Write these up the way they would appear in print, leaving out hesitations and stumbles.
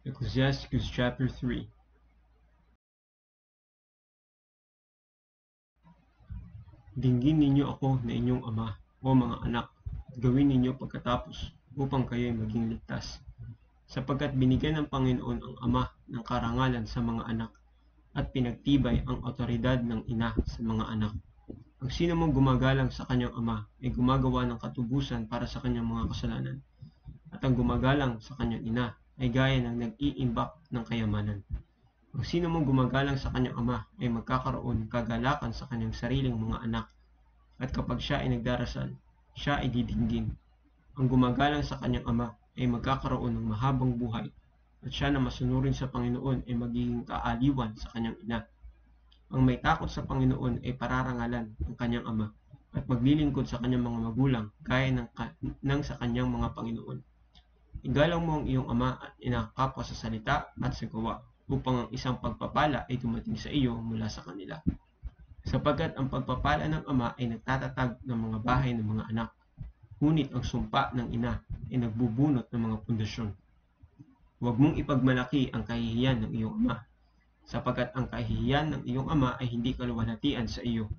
Ecclesiastes chapter 3. Dinggin ninyo ako na inyong ama, o mga anak, at gawin ninyo pagkatapos upang kayo'y maging ligtas. Sapagkat binigyan ng Panginoon ang ama ng karangalan sa mga anak, at pinagtibay ang otoridad ng ina sa mga anak. Ang sino mong gumagalang sa kanyang ama ay gumagawa ng katubusan para sa kanyang mga kasalanan, at ang gumagalang sa kanyang ina ay gaya ng nag-iimbak ng kayamanan. Ang sino mong gumagalang sa kanyang ama ay magkakaroon ng kagalakan sa kanyang sariling mga anak, at kapag siya ay nagdarasal, siya ay didinggin. Ang gumagalang sa kanyang ama ay magkakaroon ng mahabang buhay, at siya na masunurin sa Panginoon ay magiging kaaliwan sa kanyang ina. Ang may takot sa Panginoon ay pararangalan ng kanyang ama, at maglilingkod sa kanyang mga magulang gaya ng sa kanyang mga Panginoon. Igalang mo ang iyong ama at ina kapwa sa salita at sa gawa, upang ang isang pagpapala ay dumating sa iyo mula sa kanila. Sapagkat ang pagpapala ng ama ay nagtatatag ng mga bahay ng mga anak, ngunit ang sumpa ng ina ay nagbubunot ng mga pundasyon. Huwag mong ipagmalaki ang kahihiyan ng iyong ama, sapagkat ang kahihiyan ng iyong ama ay hindi kaluwalhatian sa iyo.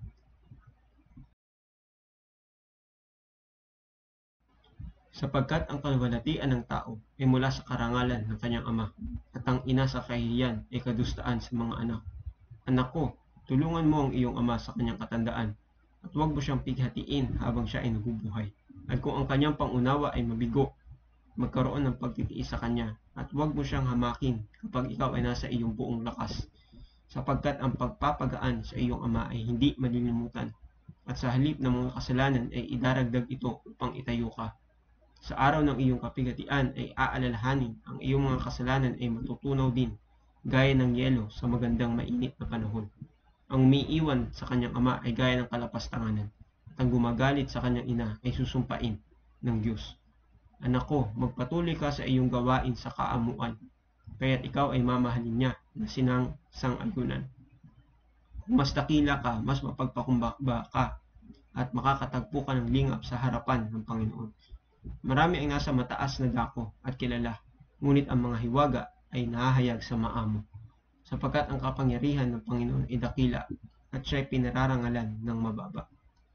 Sapagkat ang kaluwalhatian ng tao ay mula sa karangalan ng kanyang ama, at ang ina sa kahihiyan ay kadustaan sa mga anak. Anak ko, tulungan mo ang iyong ama sa kanyang katandaan, at huwag mo siyang pighatiin habang siya ay nabubuhay. At kung ang kanyang pangunawa ay mabigo, magkaroon ng pagtitiis sa kanya, at huwag mo siyang hamakin kapag ikaw ay nasa iyong buong lakas. Sapagkat ang pagpapagaan sa iyong ama ay hindi malilimutan, at sa halip ng mga kasalanan ay idaragdag ito upang itayo ka. Sa araw ng iyong kapighatian ay aalalahanin, ang iyong mga kasalanan ay matutunaw din, gaya ng yelo sa magandang mainit na panahon. Ang umiiwan sa kanyang ama ay gaya ng kalapastanganan, at ang gumagalit sa kanyang ina ay susumpain ng Diyos. Anak ko, magpatuloy ka sa iyong gawain sa kaamuan, kaya't ikaw ay mamahalin niya na sang-ayunan. Kung mas dakila ka, mas mapagpakumbaba ka, at makakatagpo ka ng lingap sa harapan ng Panginoon. Marami ay nasa mataas na dako at kilala, ngunit ang mga hiwaga ay nahahayag sa maamo. Sapagkat ang kapangyarihan ng Panginoon ay dakila, at siya ay pinararangalan ng mababa.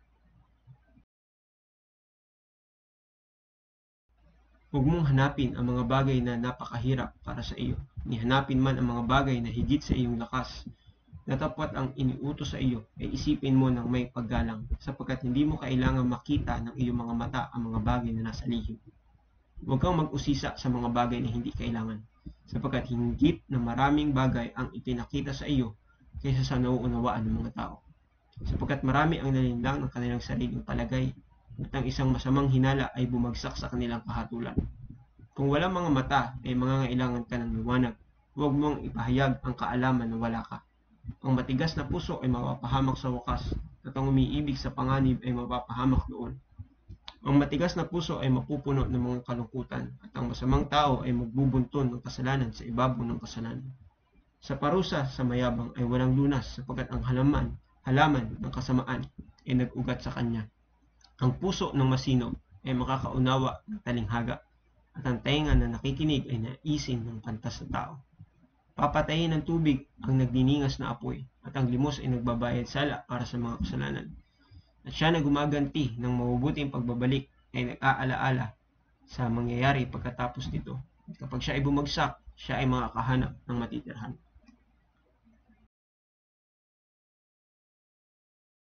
Huwag mong hanapin ang mga bagay na napakahirap para sa iyo, ni hanapin man ang mga bagay na higit sa iyong lakas. Natapwat ang iniutos sa iyo ay isipin mo ng may paggalang, sapagkat hindi mo kailangang makita ng iyong mga mata ang mga bagay na nasa lihim. Huwag kang mag-usisa sa mga bagay na hindi kailangan, sapagkat hinggit na maraming bagay ang ipinakita sa iyo kaysa sa nauunawaan ng mga tao. Sapagkat marami ang nalinlang ng kanilang sariling palagay, at ang isang masamang hinala ay bumagsak sa kanilang kahatulan. Kung walang mga mata ay mangangailangan ka ng liwanag, huwag mong ipahayag ang kaalaman na wala ka. Ang matigas na puso ay mapapahamak sa wakas, at ang umiibig sa panganib ay mapapahamak doon. Ang matigas na puso ay mapupuno ng mga kalungkutan, at ang masamang tao ay magbubunton ng kasalanan sa ibabaw ng kasalanan. Sa parusa sa mayabang ay walang lunas, sapagkat ang halaman ng kasamaan ay nag-ugat sa kanya. Ang puso ng masino ay makakaunawa ng talinghaga, at ang tenga na nakikinig ay naisin ng pantas na tao. Papatayin ng tubig ang nagdiningas na apoy, at ang limos ay nagbabayad sala para sa mga kasalanan. At siya na gumaganti ng mabubuting pagbabalik ay nag-aalaala sa mangyayari pagkatapos nito. At kapag siya ay bumagsak, siya ay makakahanap ng matitirhan.